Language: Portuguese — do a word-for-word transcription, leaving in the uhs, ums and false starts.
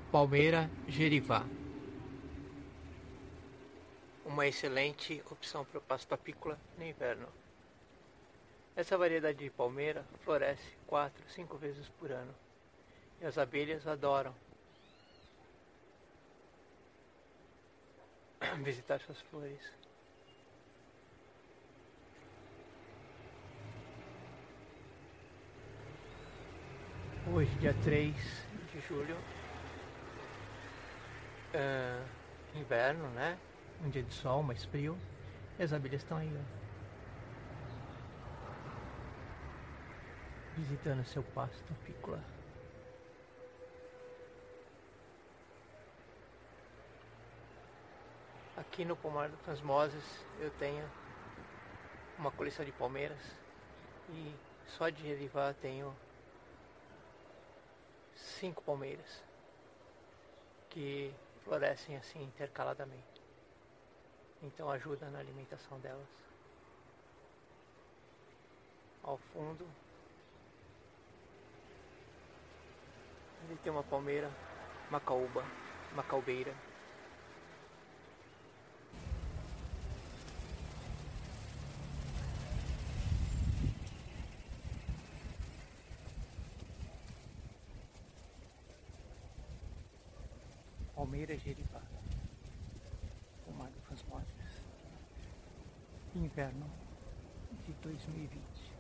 Palmeira Gerivá. Uma excelente opção para o pasto apícola no inverno. Essa variedade de palmeira floresce quatro, cinco vezes por ano e as abelhas adoram visitar suas flores. Hoje, dia três de julho, uh, inverno, né? Um dia de sol, mais frio, e as abelhas estão aí, ó, visitando seu pasto apícola. Aqui no pomar do Transmoses eu tenho uma coleção de palmeiras e só de Gerivá tenho cinco palmeiras que florescem assim intercaladamente. Então ajuda na alimentação delas. Ao fundo ali tem uma palmeira macaúba, macaubeira. Palmeira Gerivá, pomar do Transmoses, inverno de dois mil e vinte.